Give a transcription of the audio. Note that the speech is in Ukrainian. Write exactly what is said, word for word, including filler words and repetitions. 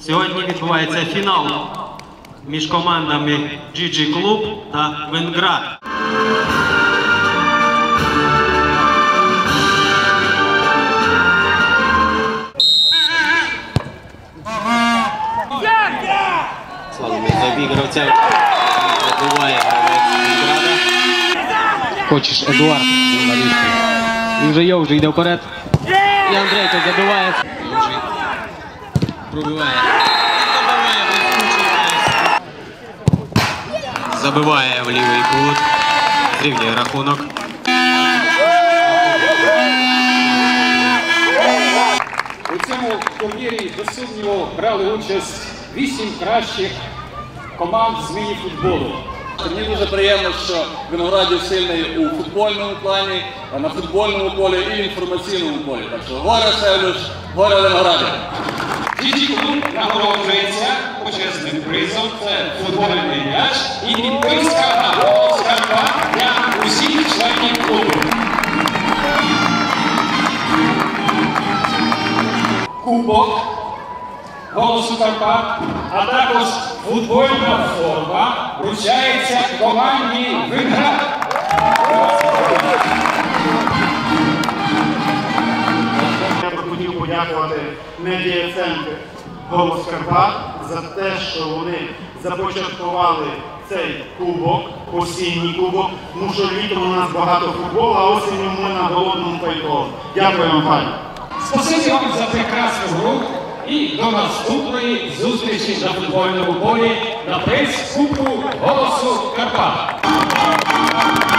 Сьогодні відбувається фінал між командами джі джі Клуб та Венград. Славний забіг гравця. Забиває гравець Венграда. Хочеш Едуард на лісі. Він вже є, вже йде вперед. І Андрейко забиває. Пробиває. Забиває в лівий кут. Рівний рахунок. У цьому турнірі, без сумніву, брали участь вісім кращих команд з міні-футболу. Мені дуже приємно, що Виноградів сильний у футбольному плані, а на футбольному полі і в інформаційному полі. Так що горе Шевлюш, горе Виноградів. джі джі Клуб нагороджується почесним призом. Це футбольний м'яч і підписка на голос Карпат для усіх членів клубу. Кубок Голосу Карпат, а також футбольна форма вручається команді Венград. Я б хотів подякувати медіа-центру «Голос Карпат» за те, що вони започаткували цей кубок, осінній кубок, тому що літом у нас багато футболу, а осінню ми на голодному пайку. Дякую вам, пані. Спасибі вам за прекрасну гру і до наступної зустрічі на футбольному полі на прес-кубку Голосу Карпат.